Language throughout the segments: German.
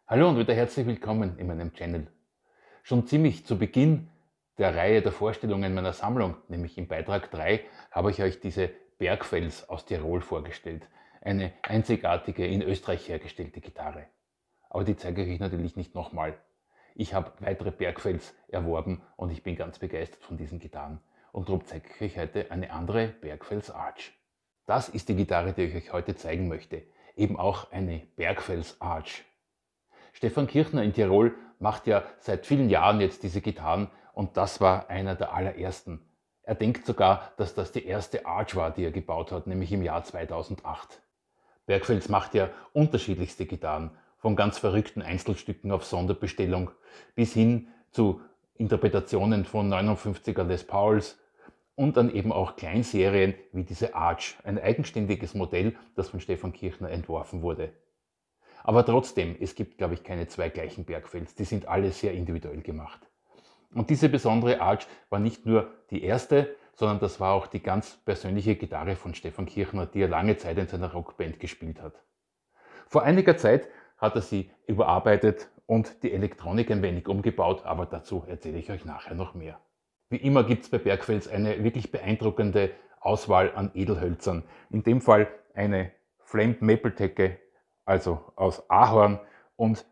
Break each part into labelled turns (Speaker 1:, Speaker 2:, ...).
Speaker 1: Hallo und wieder herzlich willkommen in meinem Channel. Schon ziemlich zu Beginn der Reihe der Vorstellungen meiner Sammlung, nämlich im Beitrag 3, habe ich euch diese Bergfels aus Tirol vorgestellt. Eine einzigartige in Österreich hergestellte Gitarre. Aber die zeige ich euch natürlich nicht nochmal. Ich habe weitere Bergfels erworben und ich bin ganz begeistert von diesen Gitarren. Und darum zeige ich euch heute eine andere Bergfels Arch. Das ist die Gitarre, die ich euch heute zeigen möchte. Eben auch eine Bergfels Arch. Stefan Kirchner in Tirol macht ja seit vielen Jahren jetzt diese Gitarren und das war einer der allerersten. Er denkt sogar, dass das die erste Arch war, die er gebaut hat, nämlich im Jahr 2008. Bergfels macht ja unterschiedlichste Gitarren, von ganz verrückten Einzelstücken auf Sonderbestellung bis hin zu Interpretationen von 59er Les Pauls und dann eben auch Kleinserien wie diese Arch, ein eigenständiges Modell, das von Stefan Kirchner entworfen wurde. Aber trotzdem, es gibt, glaube ich, keine zwei gleichen Bergfels, die sind alle sehr individuell gemacht. Und diese besondere Arch war nicht nur die erste, sondern das war auch die ganz persönliche Gitarre von Stefan Kirchner, die er lange Zeit in seiner Rockband gespielt hat. Vor einiger Zeit hat er sie überarbeitet und die Elektronik ein wenig umgebaut, aber dazu erzähle ich euch nachher noch mehr. Wie immer gibt es bei Bergfels eine wirklich beeindruckende Auswahl an Edelhölzern. In dem Fall eine Flamed Maple Decke, also aus Ahorn, und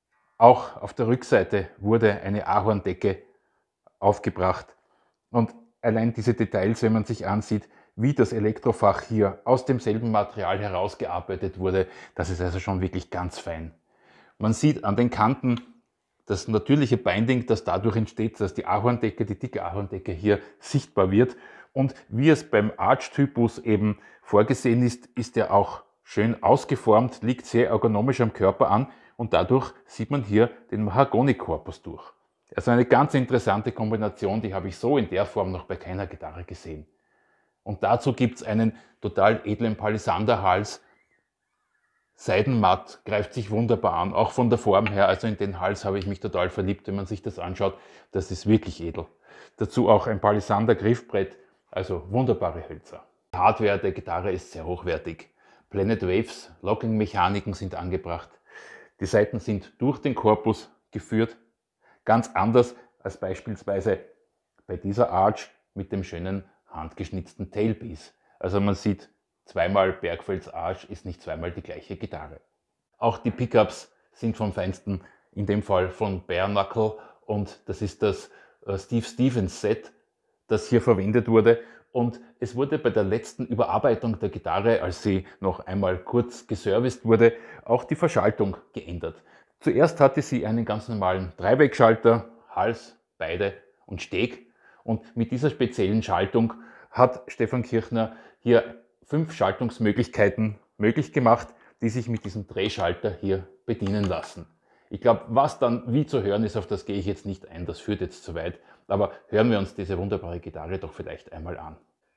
Speaker 1: auch auf der Rückseite wurde eine Ahorndecke aufgebracht. Und allein diese Details, wenn man sich ansieht, wie das Elektrofach hier aus demselben Material herausgearbeitet wurde, das ist also schon wirklich ganz fein. Man sieht an den Kanten das natürliche Binding, das dadurch entsteht, dass die Ahorndecke, die dicke Ahorndecke hier sichtbar wird. Und wie es beim Arch-Typus eben vorgesehen ist, ist er auch schön ausgeformt, liegt sehr ergonomisch am Körper an und dadurch sieht man hier den Mahagoni-Korpus durch. Also eine ganz interessante Kombination, die habe ich so in der Form noch bei keiner Gitarre gesehen. Und dazu gibt es einen total edlen Palisanderhals. Seidenmatt, greift sich wunderbar an, auch von der Form her, also in den Hals habe ich mich total verliebt, wenn man sich das anschaut, das ist wirklich edel. Dazu auch ein Palisander Griffbrett, also wunderbare Hölzer. Die Hardware der Gitarre ist sehr hochwertig. Planet Waves, Locking-Mechaniken sind angebracht. Die Saiten sind durch den Korpus geführt, ganz anders als beispielsweise bei dieser Arch mit dem schönen handgeschnitzten Tailpiece. Also man sieht, zweimal Bergfels Arch ist nicht zweimal die gleiche Gitarre. Auch die Pickups sind vom Feinsten, in dem Fall von Bare Knuckle, und das ist das Steve Stevens Set, das hier verwendet wurde. Und es wurde bei der letzten Überarbeitung der Gitarre, als sie noch einmal kurz geserviced wurde, auch die Verschaltung geändert. Zuerst hatte sie einen ganz normalen Dreiwegschalter, Hals, Beide und Steg. Und mit dieser speziellen Schaltung hat Stefan Kirchner hier 5 Schaltungsmöglichkeiten möglich gemacht, die sich mit diesem Drehschalter hier bedienen lassen. Ich glaube, was dann wie zu hören ist, auf das gehe ich jetzt nicht ein, das führt jetzt zu weit. Aber hören wir uns diese wunderbare Gitarre doch vielleicht einmal an.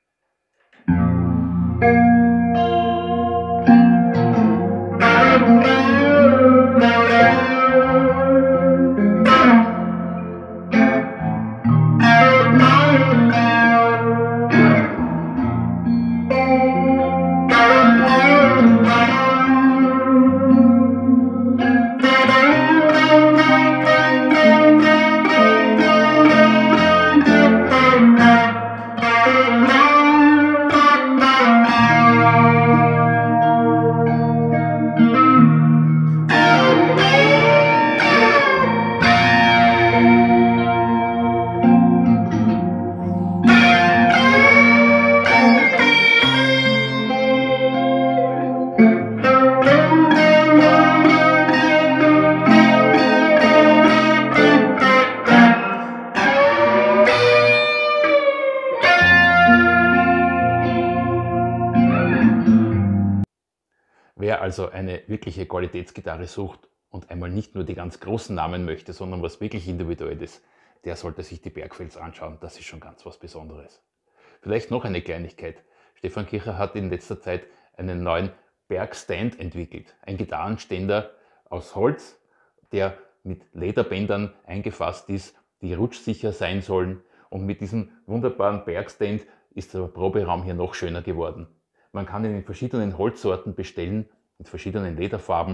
Speaker 1: Wer also eine wirkliche Qualitätsgitarre sucht und einmal nicht nur die ganz großen Namen möchte, sondern was wirklich Individuelles, der sollte sich die Bergfels anschauen. Das ist schon ganz was Besonderes. Vielleicht noch eine Kleinigkeit. Stefan Kirchner hat in letzter Zeit einen neuen Bergstand entwickelt. Ein Gitarrenständer aus Holz, der mit Lederbändern eingefasst ist, die rutschsicher sein sollen. Und mit diesem wunderbaren Bergstand ist der Proberaum hier noch schöner geworden. Man kann ihn in verschiedenen Holzsorten bestellen, mit verschiedenen Lederfarben.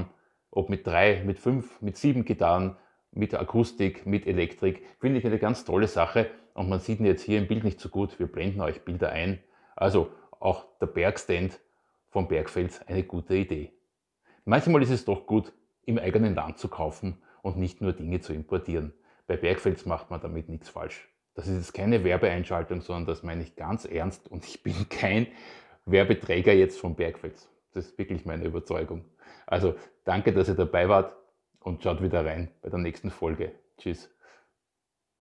Speaker 1: ob mit 3, mit 5, mit 7 Gitarren, mit Akustik, mit Elektrik, finde ich eine ganz tolle Sache. Und man sieht ihn jetzt hier im Bild nicht so gut, wir blenden euch Bilder ein. Also auch der Bergstand vom Bergfels eine gute Idee. Manchmal ist es doch gut, im eigenen Land zu kaufen und nicht nur Dinge zu importieren. Bei Bergfels macht man damit nichts falsch. Das ist jetzt keine Werbeeinschaltung, sondern das meine ich ganz ernst und ich bin kein Werbeträger jetzt von Bergfels. Das ist wirklich meine Überzeugung. Also danke, dass ihr dabei wart und schaut wieder rein bei der nächsten Folge. Tschüss.